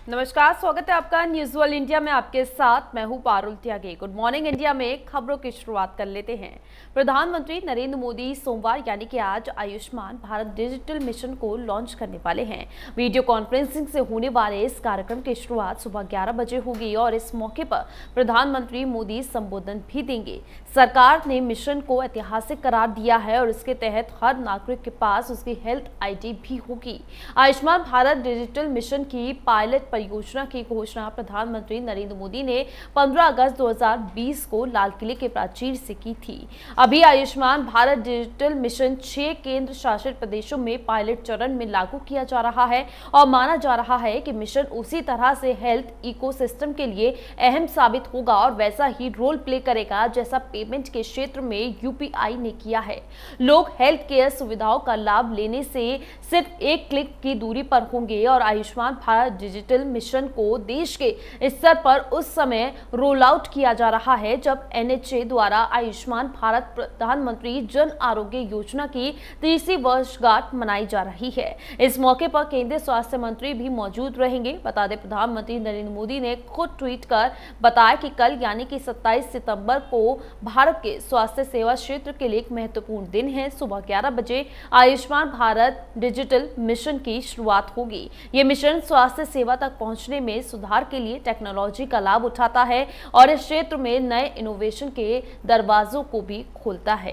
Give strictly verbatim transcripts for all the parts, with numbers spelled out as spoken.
नमस्कार, स्वागत है आपका न्यूज वर्ल्ड इंडिया में। आपके साथ मैं हूं Parul Tyagi. Good morning India में खबरों की शुरुआत कर लेते हैं। प्रधानमंत्री नरेंद्र मोदी सोमवार यानी कि आज आयुष्मान भारत डिजिटल मिशन को लॉन्च करने वाले हैं। वीडियो कॉन्फ्रेंसिंग से होने वाले इस कार्यक्रम की शुरुआत सुबह ग्यारह बजे होगी और इस मौके पर प्रधानमंत्री मोदी संबोधन भी देंगे। सरकार ने मिशन को ऐतिहासिक करार दिया है और इसके तहत हर नागरिक के पास उसकी हेल्थ आईडी भी होगी। आयुष्मान भारत डिजिटल मिशन की पायलट परियोजना की घोषणा प्रधानमंत्री नरेंद्र मोदी ने पंद्रह अगस्त दो हज़ार बीस को लाल किले के प्राचीर से की थी। अभी आयुष्मान भारत डिजिटल मिशन छह केंद्र शासित प्रदेशों में पायलट चरण में लागू किया जा रहा है और माना जा रहा है कि मिशन उसी तरह से हेल्थ इकोसिस्टम के लिए अहम साबित होगा और वैसा ही रोल प्ले करेगा जैसा पेमेंट के क्षेत्र में यूपीआई ने किया है। लोग हेल्थ केयर सुविधाओं का लाभ लेने से सिर्फ एक क्लिक की दूरी पर होंगे और आयुष्मान भारत डिजिटल मिशन को देश के स्तर पर उस समय रोल आउट किया जा रहा है जब एनएचए द्वारा आयुष्मान भारत प्रधानमंत्री जन आरोग्य योजना की तीसरी वर्षगांठ मनाई जा रही है। इस मौके पर केंद्रीय स्वास्थ्य मंत्री भी मौजूद रहेंगे। बता दें, प्रधानमंत्री नरेंद्र मोदी ने खुद ट्वीट कर बताया कि कल यानी कि सत्ताईस सितंबर को भारत के स्वास्थ्य सेवा क्षेत्र के लिए एक महत्वपूर्ण दिन है। सुबह ग्यारह बजे आयुष्मान भारत डिजिटल मिशन की शुरुआत होगी। ये मिशन स्वास्थ्य सेवा तक पहुंचने में सुधार के लिए टेक्नोलॉजी का लाभ उठाता है और इस क्षेत्र में नए इनोवेशन के दरवाजों को भी खोलता है।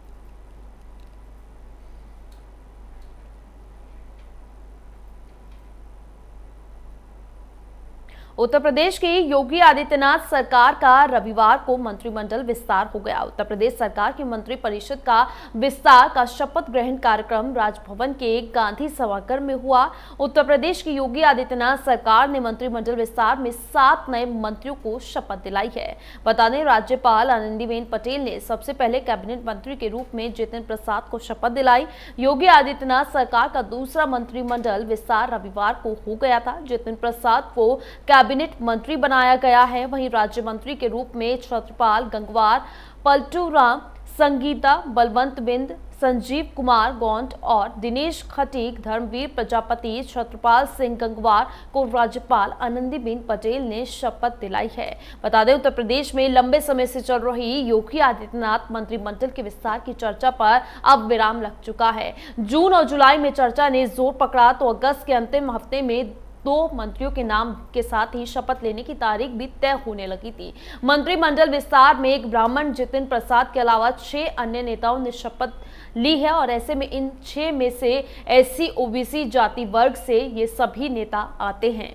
उत्तर प्रदेश की योगी आदित्यनाथ सरकार का रविवार को मंत्रिमंडल विस्तार हो गया। उत्तर प्रदेश सरकार की मंत्रिपरिषद का विस्तार का शपथ ग्रहण कार्यक्रम राजभवन के गांधी सभागार में हुआ। उत्तर प्रदेश की योगी आदित्यनाथ सरकार ने मंत्रिमंडल विस्तार में सात नए मंत्रियों को शपथ दिलाई है। बता दें, राज्यपाल आनंदीबेन पटेल ने सबसे पहले कैबिनेट मंत्री के रूप में जितिन प्रसाद को शपथ दिलाई। योगी आदित्यनाथ सरकार का दूसरा मंत्रिमंडल विस्तार रविवार को हो गया था। जितिन प्रसाद को कैबिनेट मंत्री बनाया गया है। वहीं राज्य मंत्री के रूप में छत्रपाल गंगवार, पलटू राम, संगीता बलवंत बिंद, संजीव कुमार गौंड और दिनेश खटीक, धर्मवीर प्रजापति, छत्रपाल सिंह गंगवार को राज्यपाल आनंदीबेन पटेल ने शपथ दिलाई है। बता दें, उत्तर प्रदेश में लंबे समय से चल रही योगी आदित्यनाथ मंत्रिमंडल के विस्तार की चर्चा पर अब विराम लग चुका है। जून और जुलाई में चर्चा ने जोर पकड़ा तो अगस्त के अंतिम हफ्ते में दो मंत्रियों के नाम के साथ ही शपथ लेने की तारीख भी तय होने लगी थी। मंत्रिमंडल विस्तार में एक ब्राह्मण जितिन प्रसाद के अलावा छह अन्य नेताओं ने शपथ ली है और ऐसे में इन छह में से एससी ओबीसी जाति वर्ग से ये सभी नेता आते हैं।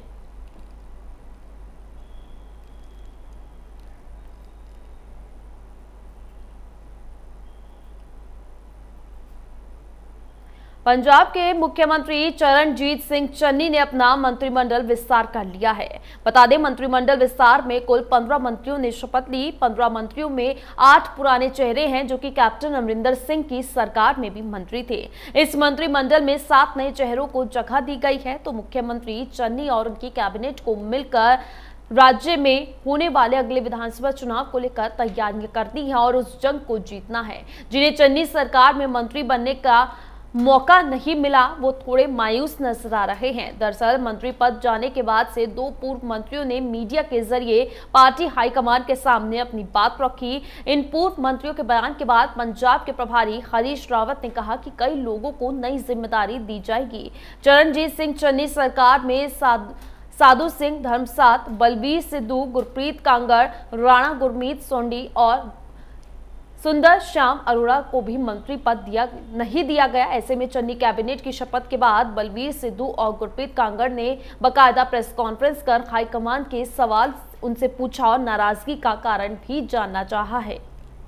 पंजाब के मुख्यमंत्री चरणजीत सिंह चन्नी ने अपना मंत्रिमंडल विस्तार कर लिया है। बता दें, मंत्रिमंडल विस्तार में कुल पंद्रह मंत्रियों ने शपथ ली। पंद्रह मंत्रियों में आठ पुराने चेहरे हैं जो कि कैप्टन अमरिंदर सिंह की सरकार में भी मंत्री थे। इस मंत्रिमंडल में सात नए चेहरों को जगह दी गई है तो मुख्यमंत्री चन्नी और उनकी कैबिनेट को मिलकर राज्य में होने वाले अगले विधानसभा चुनाव को लेकर तैयारियां करनी है और उस जंग को जीतना है। जिन्हें चन्नी सरकार में मंत्री बनने का मौका नहीं मिला वो थोड़े मायूस नजर आ रहे हैं। दरअसल मंत्री पद जाने के बाद से दो पूर्व मंत्रियों ने मीडिया के जरिए पार्टी हाईकमान के सामने अपनी बात रखी। इन पूर्व मंत्रियों के बयान के बाद पंजाब के प्रभारी हरीश रावत ने कहा कि कई लोगों को नई जिम्मेदारी दी जाएगी। चरणजीत सिंह चन्नी सरकार में साध साधु सिंह धर्मसात, बलबीर सिद्धू, गुरप्रीत कांगड़, राणा गुरमीत सोंडी और सुंदर श्याम अरोड़ा को भी मंत्री पद दिया नहीं दिया गया। ऐसे में चन्नी कैबिनेट की शपथ के बाद बलबीर सिद्धू और गुरप्रीत कांगड़ ने बाकायदा प्रेस कॉन्फ्रेंस कर हाईकमान के सवाल उनसे पूछा और नाराजगी का कारण भी जानना चाहा है।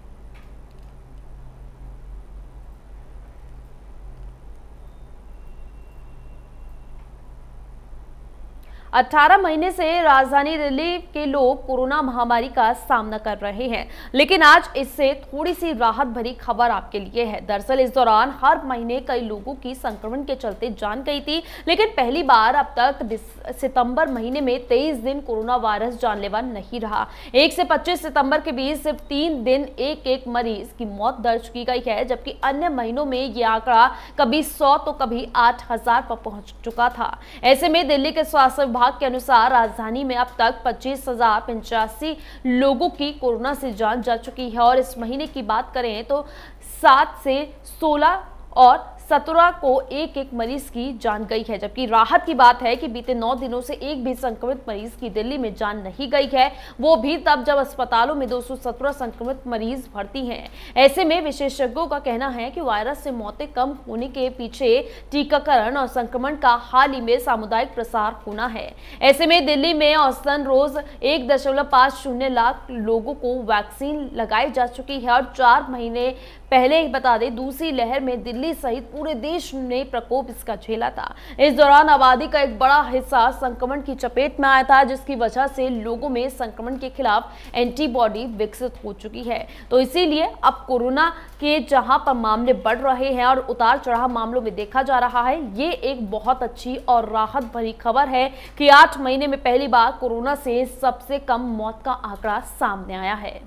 अठारह महीने से राजधानी दिल्ली के लोग कोरोना महामारी का सामना कर रहे हैं, लेकिन आज इससे थोड़ी सी राहत भरी खबर आपके लिए है। दरअसल इस दौरान हर महीने कई लोगों की संक्रमण के चलते जान गई थी, लेकिन पहली बार अब तक सितंबर महीने में तेईस दिन कोरोना वायरस जानलेवा नहीं रहा। एक से पच्चीस सितंबर के बीच सिर्फ तीन दिन एक एक मरीज की मौत दर्ज की गई है, जबकि अन्य महीनों में यह आंकड़ा कभी सौ तो कभी आठ हजार पर पहुंच चुका था। ऐसे में दिल्ली के स्वास्थ्य विभाग विभाग के अनुसार राजधानी में अब तक पच्चीस हजार पंचासी लोगों की कोरोना से जान जा चुकी है और इस महीने की बात करें तो सात से सोलह और सत्रह को एक एक मरीज की जान गई है। जबकि राहत की बात है कि बीते नौ दिनों से एक भी संक्रमित मरीज की दिल्ली में जान नहीं गई है, वो भी तब जब अस्पतालों में दो सौ सत्रह संक्रमित मरीज भर्ती हैं। ऐसे में विशेषज्ञों का कहना है कि वायरस से मौतें कम होने के पीछे टीकाकरण और संक्रमण का हाल ही में सामुदायिक प्रसार होना है। ऐसे में दिल्ली में औसतन रोज एक दशमलव पांच शून्य लाख लोगों को वैक्सीन लगाई जा चुकी है और चार महीने पहले ही बता दें दूसरी लहर में दिल्ली सहित पूरे देश ने प्रकोप इसका झेला था। इस दौरान आबादी का एक बड़ा हिस्सा संक्रमण की चपेट में आया था, जिसकी वजह से लोगों में संक्रमण के खिलाफ एंटीबॉडी विकसित हो चुकी है। तो इसीलिए अब कोरोना के जहां पर मामले बढ़ रहे हैं और उतार चढ़ाव मामलों में देखा जा रहा है, ये एक बहुत अच्छी और राहत भरी खबर है कि आठ महीने में पहली बार कोरोना से सबसे कम मौत का आंकड़ा सामने आया है।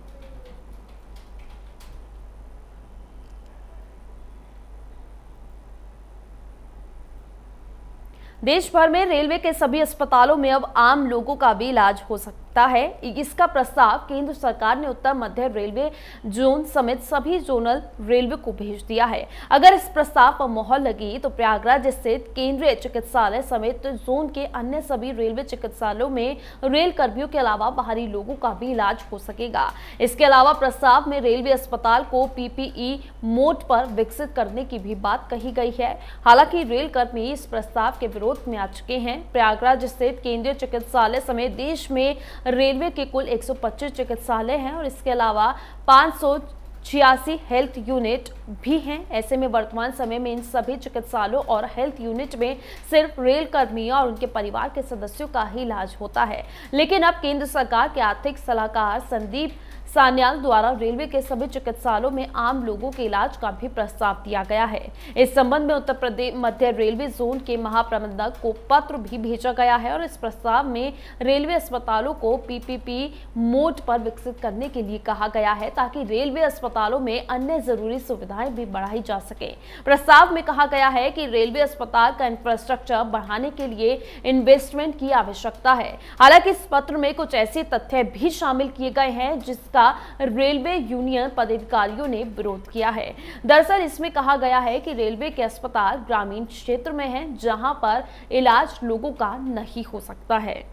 देश भर में रेलवे के सभी अस्पतालों में अब आम लोगों का भी इलाज हो सकता है। इसका प्रस्ताव केंद्र सरकार ने उत्तर मध्य रेलवे जोन समेत सभी जोनल रेलवे को भेज दिया है। अगर इस प्रस्ताव पर मोहर लगी तो प्रयागराज स्थित केंद्रीय चिकित्सालय समेत जोन के अन्य सभी रेलवे चिकित्सालयों में रेल कर्मियों के अलावा बाहरी लोगों का भी इलाज हो सकेगा। इसके अलावा प्रस्ताव में रेलवे अस्पताल को पीपीई मोड पर विकसित करने की भी बात कही गई है। हालांकि रेल कर्मी इस प्रस्ताव के विरोध में आ चुके हैं। प्रयागराज स्थित केंद्रीय चिकित्सालय समेत देश में रेलवे के कुल एक सौ पच्चीस चिकित्सालय हैं और इसके अलावा पाँच सौ छियासी हेल्थ यूनिट भी हैं। ऐसे में वर्तमान समय में इन सभी चिकित्सालयों और हेल्थ यूनिट में सिर्फ रेल कर्मियों और उनके परिवार के सदस्यों का ही इलाज होता है। लेकिन अब केंद्र सरकार के आर्थिक सलाहकार संदीप सान्याल द्वारा रेलवे के सभी चिकित्सालयों में आम लोगों के इलाज का भी प्रस्ताव दिया गया है। इस संबंध में उत्तर प्रदेश मध्य रेलवे जोन के महाप्रबंधक को पत्र भी भेजा गया है और इस प्रस्ताव में रेलवे अस्पतालों को पीपीपी मोड पर विकसित करने के लिए कहा गया है, ताकि रेलवे अस्पतालों में अन्य जरूरी सुविधाएं भी बढ़ाई जा सके। प्रस्ताव में कहा गया है कि रेलवे अस्पताल का इंफ्रास्ट्रक्चर बढ़ाने के लिए इन्वेस्टमेंट की आवश्यकता है। हालांकि इस पत्र में कुछ ऐसे तथ्य भी शामिल किए गए हैं जिसका रेलवे यूनियन पदाधिकारियों ने विरोध किया है। दरअसल इसमें कहा गया है कि रेलवे के अस्पताल ग्रामीण क्षेत्र में हैं, जहां पर इलाज लोगों का नहीं हो सकता है।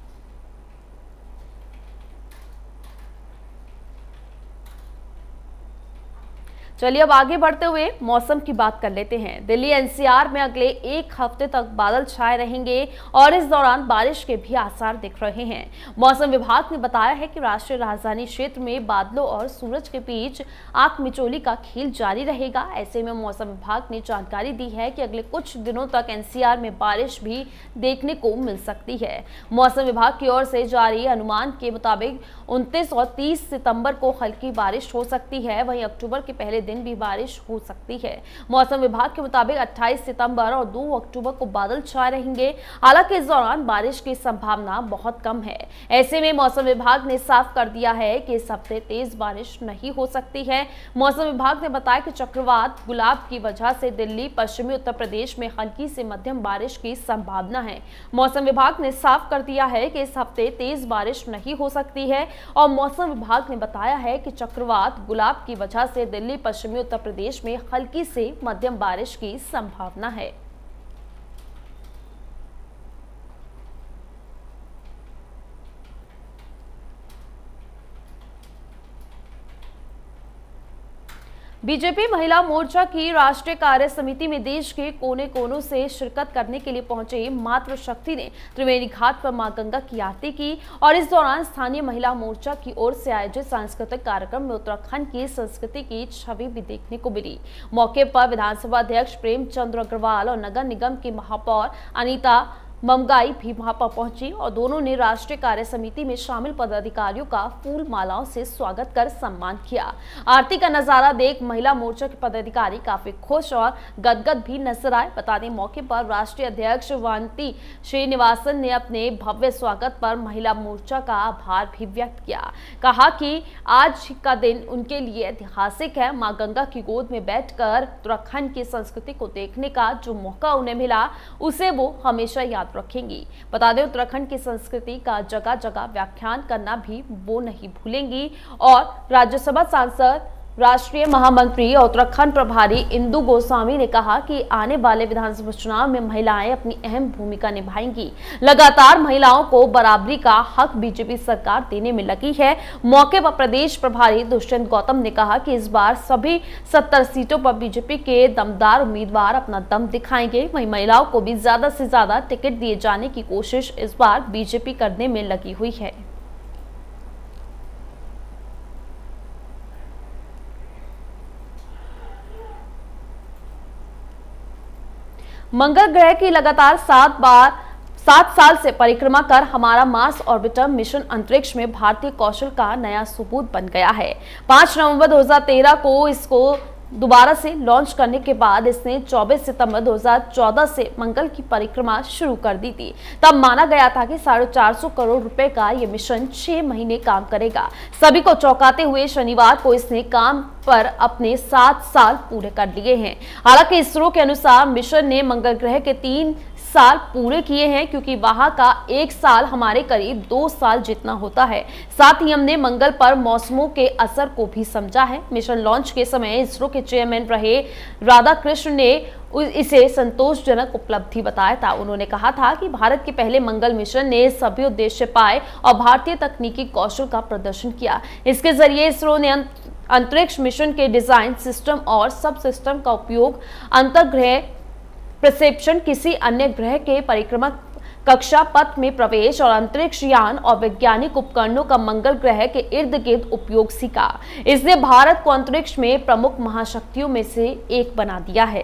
चलिए अब आगे बढ़ते हुए मौसम की बात कर लेते हैं। दिल्ली एनसीआर में अगले एक हफ्ते तक बादल छाए रहेंगे और इस दौरान बारिश के भी आसार दिख रहे हैं। मौसम विभाग ने बताया है कि राष्ट्रीय राजधानी क्षेत्र में बादलों और सूरज के बीच आंख मिचौली का खेल जारी रहेगा। ऐसे में मौसम विभाग ने जानकारी दी है कि अगले कुछ दिनों तक एनसीआर में बारिश भी देखने को मिल सकती है। मौसम विभाग की ओर से जारी अनुमान के मुताबिक उनतीस और तीस सितंबर को हल्की बारिश हो सकती है, वहीं अक्टूबर के पहले दिन भी बारिश हो सकती है। मौसम विभाग के मुताबिक अट्ठाईस सितंबर और दो अक्टूबर को बादल छाए रहेंगे। हालांकि इस दौरान बारिश की संभावना बहुत कम है। ऐसे में मौसम विभाग ने साफ कर दिया है कि इस हफ्ते तेज बारिश नहीं हो सकती है। मौसम विभाग ने बताया कि चक्रवात गुलाब की वजह से दिल्ली, पश्चिमी उत्तर प्रदेश में हल्की से मध्यम बारिश की संभावना है। मौसम विभाग ने साफ कर दिया है कि इस हफ्ते तेज बारिश नहीं हो सकती है और मौसम विभाग ने बताया है कि चक्रवात गुलाब की वजह से दिल्ली, पश्चिमी उत्तर प्रदेश में हल्की से मध्यम बारिश की संभावना है। बीजेपी महिला मोर्चा की राष्ट्रीय कार्य समिति में देश के कोने कोनों से शिरकत करने के लिए पहुंचे मातृशक्ति ने त्रिवेणी घाट पर मां गंगा की आरती की और इस दौरान स्थानीय महिला मोर्चा की ओर से आयोजित सांस्कृतिक कार्यक्रम में उत्तराखंड की संस्कृति की छवि भी देखने को मिली। मौके पर विधानसभा अध्यक्ष प्रेमचंद्र अग्रवाल और नगर निगम की महापौर अनीता ममगाई भी वहां पर पहुंची और दोनों ने राष्ट्रीय कार्य समिति में शामिल पदाधिकारियों का फूल मालाओं से स्वागत कर सम्मान किया। आरती का नजारा देख महिला मोर्चा के पदाधिकारी काफी खुश और गदगद भी नजर आए। बता दें, मौके पर राष्ट्रीय अध्यक्ष वांती श्रीनिवासन ने अपने भव्य स्वागत पर महिला मोर्चा का आभार भी व्यक्त किया। कहा कि आज का दिन उनके लिए ऐतिहासिक है। मां गंगा की गोद में बैठकर उत्तराखंड की संस्कृति को देखने का जो मौका उन्हें मिला, उसे वो हमेशा याद याद रखेंगी। बता दें, उत्तराखंड की संस्कृति का जगह जगह व्याख्यान करना भी वो नहीं भूलेंगी। और राज्यसभा सांसद, राष्ट्रीय महामंत्री और उत्तराखंड प्रभारी इंदु गोस्वामी ने कहा कि आने वाले विधानसभा चुनाव में महिलाएं अपनी अहम भूमिका निभाएंगी। लगातार महिलाओं को बराबरी का हक बीजेपी सरकार देने में लगी है। मौके पर प्रदेश प्रभारी दुष्यंत गौतम ने कहा कि इस बार सभी सत्तर सीटों पर बीजेपी के दमदार उम्मीदवार अपना दम दिखाएंगे। वहीं महिलाओं को भी ज्यादा से ज्यादा टिकट दिए जाने की कोशिश इस बार बीजेपी करने में लगी हुई है। मंगल ग्रह की लगातार सात बार सात साल से परिक्रमा कर हमारा मार्स ऑर्बिटर मिशन अंतरिक्ष में भारतीय कौशल का नया सबूत बन गया है। पाँच नवंबर दो हज़ार तेरह को इसको दोबारा से लॉन्च करने के बाद इसने चौबीस सितंबर दो हज़ार चौदह से मंगल की परिक्रमा शुरू कर दी थी। तब माना गया था कि साढ़े चार सौ करोड़ रुपए का यह मिशन छह महीने काम करेगा। सभी को चौंकाते हुए शनिवार को इसने काम पर अपने सात साल पूरे कर लिए हैं। हालांकि इसरो के अनुसार मिशन ने मंगल ग्रह के तीन साल पूरे किए हैं, क्योंकि वहां का एक साल हमारे करीब दो साल जितना होता है। साथ ही हमने मंगल पर मौसमों के असर को भी समझा है। मिशन लॉन्च के समय इसरो के चेयरमैन रहे राधाकृष्ण ने इसे संतोषजनक उपलब्धि बताया था। उन्होंने कहा था कि भारत के पहले मंगल मिशन ने सभी उद्देश्य पाए और भारतीय तकनीकी कौशल का प्रदर्शन किया। इसके जरिए इसरो ने अंतरिक्ष मिशन के डिजाइन, सिस्टम और सब सिस्टम का उपयोग अंतर्ग्रह प्रसेप्शन, किसी अन्य ग्रह के परिक्रमा कक्षा पथ में प्रवेश और अंतरिक्ष यान और वैज्ञानिक उपकरणों का मंगल ग्रह के इर्द गिर्द उपयोग सीखा। इसने भारत को अंतरिक्ष में प्रमुख महाशक्तियों में से एक बना दिया है।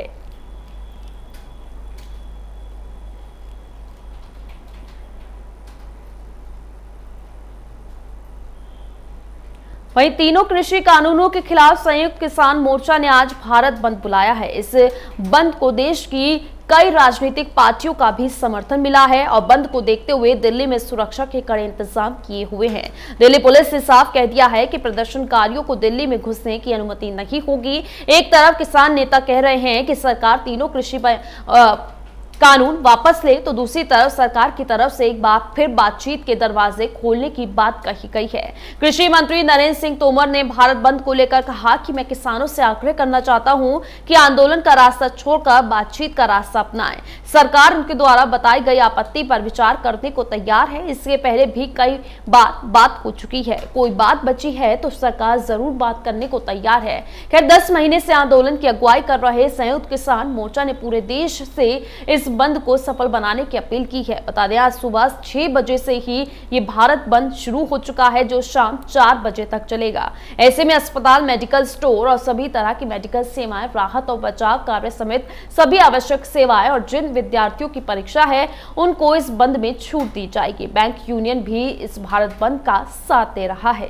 वहीं तीनों कृषि कानूनों के खिलाफ संयुक्त किसान मोर्चा ने आज भारत बंद बुलाया है। इस बंद को देश की कई राजनीतिक पार्टियों का भी समर्थन मिला है और बंद को देखते हुए दिल्ली में सुरक्षा के कड़े इंतजाम किए हुए हैं। दिल्ली पुलिस ने साफ कह दिया है कि प्रदर्शनकारियों को दिल्ली में घुसने की अनुमति नहीं होगी। एक तरफ किसान नेता कह रहे हैं कि सरकार तीनों कृषि कानून वापस ले, तो दूसरी तरफ सरकार की तरफ से एक बार फिर बातचीत के दरवाजे खोलने की बात कही गई है। कृषि मंत्री नरेंद्र सिंह तोमर ने भारत बंद को लेकर कहा कि मैं किसानों से आग्रह करना चाहता हूं कि आंदोलन का रास्ता छोड़कर बातचीत का रास्ता अपनाएं। सरकार उनके द्वारा बताई गई आपत्ति पर विचार करने को तैयार है। इससे पहले भी कई बार बात हो चुकी है। कोई बात बची है तो सरकार जरूर बात करने को तैयार है। खैर, दस महीने से आंदोलन की अगुवाई कर रहे संयुक्त किसान मोर्चा ने पूरे देश से इस बंद को सफल बनाने की अपील की है। बता दें, आज सुबह छह बजे से ही ये भारत बंद शुरू हो चुका है, जो शाम चार बजे तक चलेगा। ऐसे में अस्पताल, मेडिकल स्टोर और सभी तरह की मेडिकल सेवाएं, राहत और बचाव कार्य समेत सभी आवश्यक सेवाएं और जिन विद्यार्थियों की परीक्षा है उनको इस बंद में छूट दी जाएगी। बैंक यूनियन भी इस भारत बंद का साथ दे रहा है।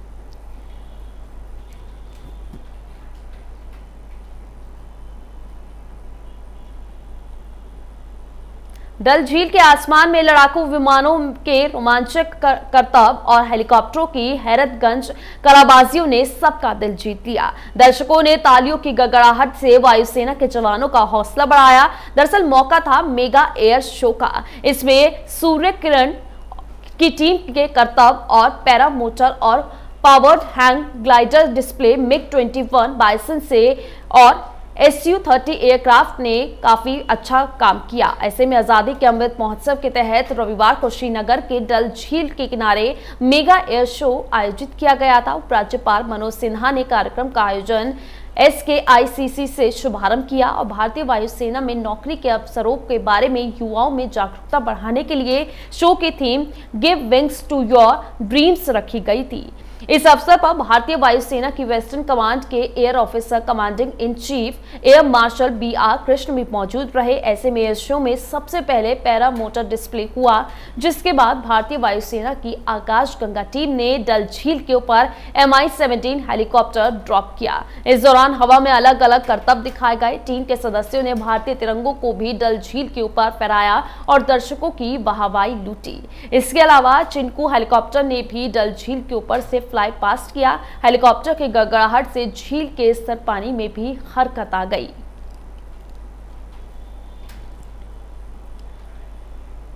डल झील के आसमान में लड़ाकू विमानों के रोमांचक करतब और हेलीकॉप्टरों की हैरतगंज कलाबाजियों ने सबका दिल जीत लिया। दर्शकों ने तालियों की गड़गड़ाहट से वायुसेना के जवानों का हौसला बढ़ाया। दरअसल मौका था मेगा एयर शो का। इसमें सूर्य किरण की टीम के करतब और पैरा मोटर और powered hang glider display MiG twenty one Bison से और एस यू थर्टी एयरक्राफ्ट ने काफी अच्छा काम किया। ऐसे में आजादी के अमृत महोत्सव के तहत रविवार को श्रीनगर के डल झील के किनारे मेगा एयर शो आयोजित किया गया था। उपराज्यपाल मनोज सिन्हा ने कार्यक्रम का आयोजन एस के आई सी सी से शुभारंभ किया और भारतीय वायुसेना में नौकरी के अवसरों के बारे में युवाओं में जागरूकता बढ़ाने के लिए शो की theme give wings to your dreams रखी गई थी। इस अवसर पर भारतीय वायुसेना की वेस्टर्न कमांड के air officer commanding in chief air marshal B R Krishna भी मौजूद रहे। ऐसे में इस शो में सबसे पहले पैरा मोटर डिस्प्ले हुआ, जिसके बाद भारतीय वायुसेना की आकाशगंगा टीम ने डल झील के ऊपर M I seventeen helicopter drop किया। इस दौरान हवा में अलग अलग करतब दिखाए गए। टीम के सदस्यों ने भारतीय तिरंगों को भी डल झील के ऊपर फहराया और दर्शकों की वाहवाही लूटी। इसके अलावा चिंकू हेलीकॉप्टर ने भी डल झील के ऊपर से फ्लाई पास्ट किया। हेलीकॉप्टर की गड़गड़ाहट से झील के स्तर पानी में भी हरकत आ गई।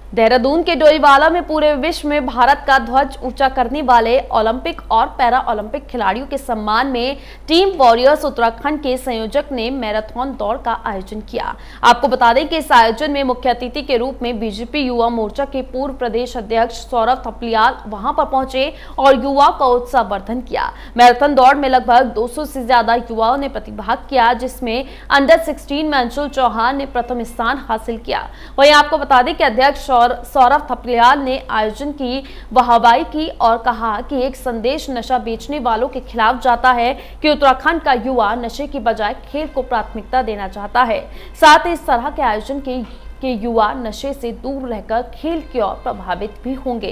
देहरादून के डोईवाला में पूरे विश्व में भारत का ध्वज ऊंचा करने वाले ओलंपिक और पैरा ओलंपिक खिलाड़ियों के सम्मान में टीम वॉरियर्स उत्तराखंड के संयोजक ने मैराथन दौड़ का आयोजन किया। आपको बता दें कि इस आयोजन में मुख्य अतिथि के रूप में बीजेपी युवा मोर्चा के पूर्व प्रदेश अध्यक्ष सौरभ थपलियाल वहां पर पहुंचे और युवाओं का उत्साहवर्धन किया। मैराथन दौड़ में लगभग दो सौ से ज्यादा युवाओं ने प्रतिभाग किया, जिसमें अंडर सिक्सटीन में अंशुल चौहान ने प्रथम स्थान हासिल किया। वहीं आपको बता दें कि अध्यक्ष और सौरभ थपलियाल ने आयोजन की वाहवाही की और कहा कि एक संदेश नशा बेचने वालों के खिलाफ जाता है कि उत्तराखंड का युवा नशे की बजाय खेल को प्राथमिकता देना चाहता है। साथ ही इस तरह के आयोजन के, के युवा नशे से दूर रहकर खेल की ओर प्रभावित भी होंगे।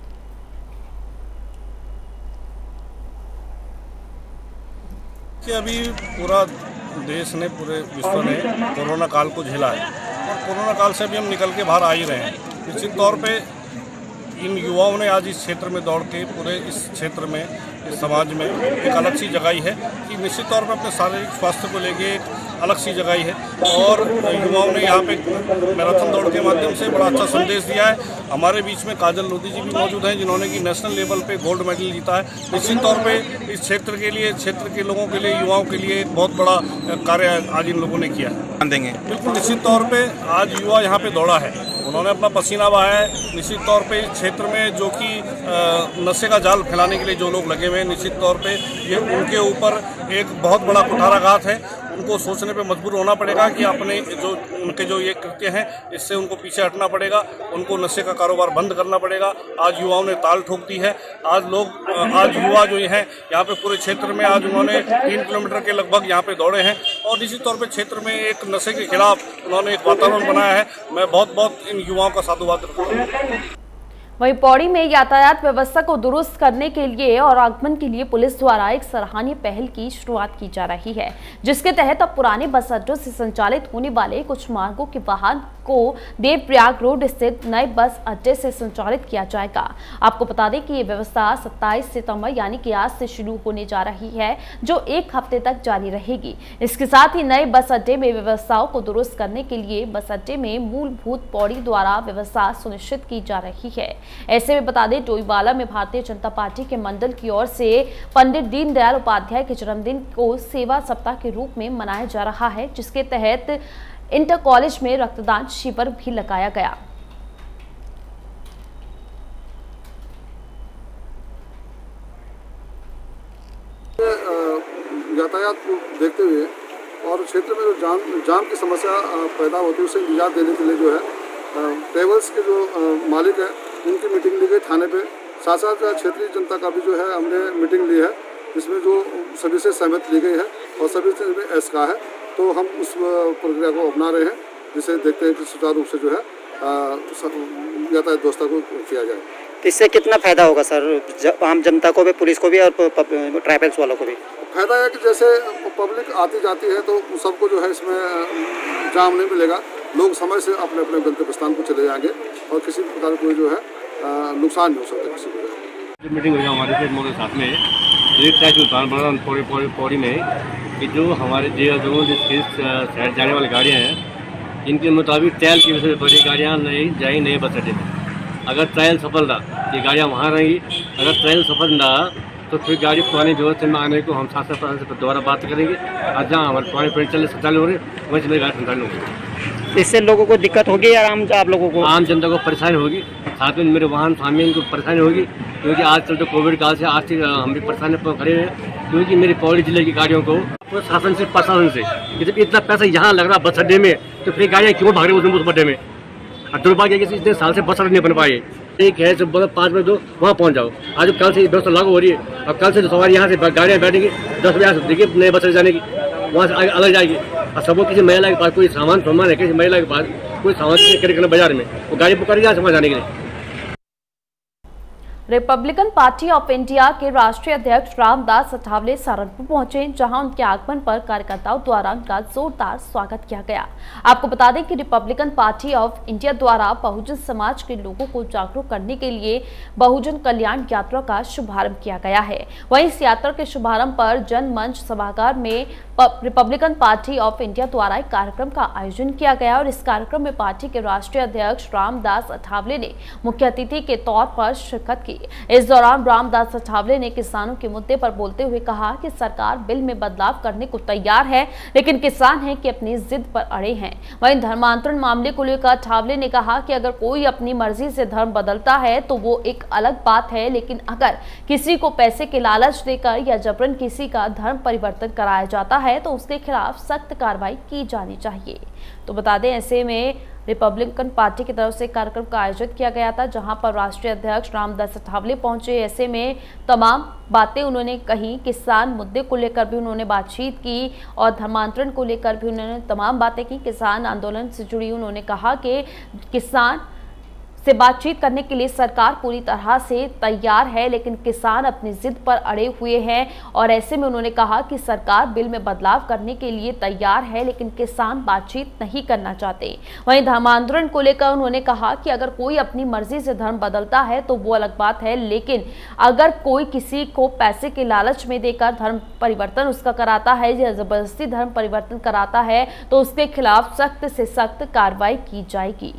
कि अभी पूरा देश ने, पूरे विश्व ने कोरोना काल को झेला है और कोरोना काल से भी हम निकल के बाहर आ ही रहे हैं। निश्चित तौर पे इन युवाओं ने आज इस क्षेत्र में दौड़ के पूरे इस क्षेत्र में, इस समाज में एक अलग सी जगाई है कि निश्चित तौर पे अपने शारीरिक स्वास्थ्य को लेके एक अलग सी जगाई है। और युवाओं ने यहाँ पे मैराथन दौड़ के माध्यम से बड़ा अच्छा संदेश दिया है। हमारे बीच में काजल लोधी जी भी मौजूद हैं, जिन्होंने कि नेशनल लेवल पे गोल्ड मेडल जीता है। निश्चित तौर पे इस क्षेत्र के लिए, क्षेत्र के लोगों के लिए, युवाओं के लिए एक बहुत बड़ा कार्य आज इन लोगों ने किया है। देंगे बिल्कुल निश्चित तौर पे आज युवा यहाँ पे दौड़ा है, उन्होंने अपना पसीना बहाया है। निश्चित तौर पे इस क्षेत्र में जो कि नशे का जाल फैलाने के लिए जो लोग लगे हुए हैं, निश्चित तौर पे ये उनके ऊपर एक बहुत बड़ा कुठाराघात है। उनको सोचने पे मजबूर होना पड़ेगा कि अपने जो उनके जो ये कृत्य हैं, इससे उनको पीछे हटना पड़ेगा, उनको नशे का कारोबार बंद करना पड़ेगा। आज युवाओं ने ताल ठोक दी है। आज लोग, आज युवा जो हैं यहाँ पे पूरे क्षेत्र में, आज उन्होंने तीन किलोमीटर के लगभग यहाँ पे दौड़े हैं और निश्चित तौर पे क्षेत्र में एक नशे के खिलाफ उन्होंने एक वातावरण बनाया है। मैं बहुत बहुत इन युवाओं का साधुवाद करता हूँ। वहीं पौड़ी में यातायात व्यवस्था को दुरुस्त करने के लिए और आगमन के लिए पुलिस द्वारा एक सराहनीय पहल की शुरुआत की जा रही है, जिसके तहत अब पुराने बस अड्डों से संचालित होने वाले कुछ मार्गों के वाहन को देवप्रयाग रोड स्थित नए बस अड्डे से संचालित किया जाएगा। आपको बता दें कि ये व्यवस्था सत्ताईस सितंबर यानी कि आज से शुरू होने जा रही है, जो एक हफ्ते तक जारी रहेगी। इसके साथ ही नए बस अड्डे में व्यवस्थाओं को दुरुस्त करने के लिए बस अड्डे में मूलभूत पौड़ी द्वारा व्यवस्था सुनिश्चित की जा रही है। ऐसे में बता दें, डोईवाला में भारतीय जनता पार्टी के मंडल की ओर से पंडित दीनदयाल उपाध्याय के जन्मदिन को सेवा सप्ताह के रूप में मनाया जा रहा है, जिसके तहत इंटर कॉलेज में रक्तदान शिविर भी लगाया गया। यातायात को देखते हुए और क्षेत्र में जो जाम जाम की समस्या पैदा होती है, उसे निजात देने के लिए जो है ट्रेवल्स के जो मालिक है उनकी मीटिंग ली गई थाने पे। साथ साथ क्षेत्रीय जनता का भी जो है हमने मीटिंग ली है, जिसमें जो सभी से सहमति ली गई है और सभी से एस का है, तो हम उस प्रक्रिया को अपना रहे हैं, जिसे देखते हैं कि सुचारू रूप से जो है यातायात व्यवस्था को किया जाए। इससे कितना फायदा होगा सर, आम जनता को भी, पुलिस को भी और ट्रैवल्स वालों को भी? फायदा है कि जैसे पब्लिक आती जाती है तो सबको जो है इसमें जाम नहीं मिलेगा, लोग समय से अपने अपने गंतव्य स्थान को चले जाएंगे और किसी प्रकार कोई जो है नुकसान नहीं हो सकता किसी को। जो मीटिंग हुई हमारे से मोदी साथ में एक ट्रैक उदाहरण पौड़ी पौड़ी पौड़ी में कि जो हमारे देहरादून शहर जाने वाली गाड़ियाँ हैं, इनके मुताबिक ट्रायल की वजह से बड़ी गाड़ियाँ नहीं जाएंगी नए बस अड्डे में। अगर ट्रायल सफल रहा ये गाड़ियाँ वहाँ रहेंगी, अगर ट्रायल सफल रहा तो फिर गाड़ी पुरानी व्यवस्था में आने को हम सात सात से दोबारा बात करेंगे। आज जहाँ हमारे पुराने पेड़ चले संचालित हो रहे वहीं से गाड़ी संचालित होगी। इससे लोगों को दिक्कत होगी या आम आप लोगों को? आम जनता को परेशानी होगी, साथ में मेरे वाहन स्वामी को परेशानी होगी, क्योंकि आजकल तो कोविड काल से आज से हम भी परेशानी पर खड़े हैं। क्योंकि मेरी पौड़ी जिले की गाड़ियों को शासन से, प्रशासन से जब इतना पैसा यहाँ लग रहा बस अड्डे में, तो फिर गाड़ियाँ क्यों भाग रही उस अड्डे में? दुर्भाग्य कि इतने साल से बस अड्डे नहीं बन पाए। एक है जब बोला पाँच बजे दो वहाँ पहुँच जाओ। आज कल से व्यवस्था लागू हो रही है, अब कल से जो सवारी यहाँ से गाड़ियाँ बैठेंगी दस बजे से देखिए नए बस जाने की, वहाँ से अलग जाएगी। और सबको किसी महिला के पास कोई सामान सामान है, किसी महिला के पास कोई सामान करना बाजार में, वो गाड़ी बुक करेगी यहाँ से जाने के लिए। रिपब्लिकन पार्टी ऑफ इंडिया के राष्ट्रीय अध्यक्ष रामदास अठावले सहारनपुर पहुंचे, जहां उनके आगमन पर कार्यकर्ताओं द्वारा उनका जोरदार स्वागत किया गया। आपको बता दें कि रिपब्लिकन पार्टी ऑफ इंडिया द्वारा बहुजन समाज के लोगों को जागरूक करने के लिए बहुजन कल्याण यात्रा का शुभारंभ किया गया है। वहीं इस यात्रा के शुभारंभ पर जनमंच सभागार में रिपब्लिकन पार्टी ऑफ इंडिया द्वारा एक कार्यक्रम का आयोजन किया गया और इस कार्यक्रम में पार्टी के राष्ट्रीय अध्यक्ष रामदास अठावले ने मुख्य अतिथि के तौर पर शिरकत की। इस दौरान रामदास अठावले ने किसानों के मुद्दे पर बोलते हुए कहा कि सरकार बिल में बदलाव करने को तैयार है, लेकिन किसान हैं कि अपनी जिद पर अड़े हैं। वहीं धर्मांतरण मामले को लेकर अठावले ने कहा कि अगर कोई अपनी मर्जी से धर्म बदलता है तो वो एक अलग बात है, लेकिन अगर किसी को पैसे के लालच देकर या जबरन किसी का धर्म परिवर्तन कराया जाता है तो उसके खिलाफ सख्त कार्रवाई की जानी चाहिए। तो बता दें, ऐसे में रिपब्लिकन पार्टी की तरफ से कार्यक्रम का आयोजन किया गया था, जहां पर राष्ट्रीय अध्यक्ष रामदास अठावले पहुंचे। ऐसे में तमाम बातें उन्होंने कही, किसान मुद्दे को लेकर भी उन्होंने बातचीत की और धर्मांतरण को लेकर भी उन्होंने तमाम बातें की। किसान आंदोलन से जुड़ी उन्होंने कहा कि किसान से बातचीत करने के लिए सरकार पूरी तरह से तैयार है, लेकिन किसान अपनी जिद पर अड़े हुए हैं और ऐसे में उन्होंने कहा कि सरकार बिल में बदलाव करने के लिए तैयार है, लेकिन किसान बातचीत नहीं करना चाहते। वहीं धर्मांतरण को लेकर उन्होंने कहा कि अगर कोई अपनी मर्जी से धर्म बदलता है तो वो अलग बात है, लेकिन अगर कोई किसी को पैसे के लालच में देकर धर्म परिवर्तन उसका कराता है या जबरदस्ती धर्म परिवर्तन कराता है तो उसके खिलाफ सख्त से सख्त कार्रवाई की जाएगी।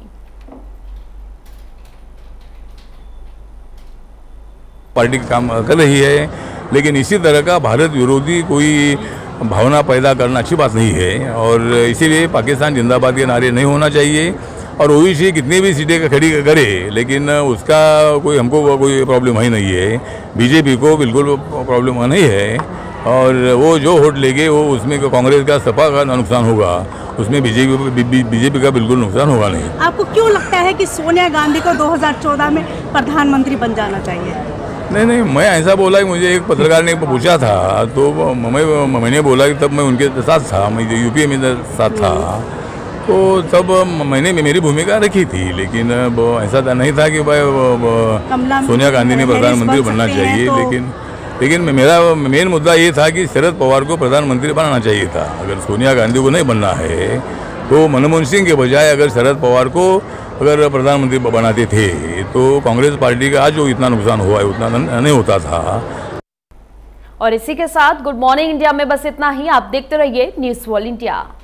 पार्टी काम कर रही है, लेकिन इसी तरह का भारत विरोधी कोई भावना पैदा करना अच्छी बात नहीं है और इसीलिए पाकिस्तान जिंदाबाद के नारे नहीं होना चाहिए। और ओवैसी कितनी भी सीटें खड़ी करे, लेकिन उसका कोई हमको कोई प्रॉब्लम ही नहीं है। बीजेपी को बिल्कुल प्रॉब्लम नहीं है और वो जो वोट लेंगे वो उसमें कांग्रेस का सपा का नुकसान होगा, उसमें बीजेपी बीजेपी का बिल्कुल नुकसान होगा नहीं। आपको क्यों लगता है कि सोनिया गांधी को दो हज़ार चौदह में प्रधानमंत्री बन जाना चाहिए? नहीं नहीं, मैं ऐसा बोला कि मुझे एक पत्रकार ने पूछा था तो मैं मैंने बोला कि तब मैं उनके साथ था, मैं यूपी में साथ था, तो तब मैंने मेरी भूमिका रखी थी, लेकिन ऐसा नहीं था कि भाई सोनिया गांधी ने प्रधानमंत्री बनना चाहिए। तो लेकिन लेकिन मेरा मेन मुद्दा ये था कि शरद पवार को प्रधानमंत्री बनाना चाहिए था। अगर सोनिया गांधी को नहीं बनना है तो मनमोहन सिंह के बजाय अगर शरद पवार को अगर प्रधानमंत्री बनाते थे तो कांग्रेस पार्टी का आज जो इतना नुकसान हुआ है उतना नहीं होता था। और इसी के साथ गुड मॉर्निंग इंडिया में बस इतना ही। आप देखते रहिए न्यूज़ वर्ल्ड इंडिया।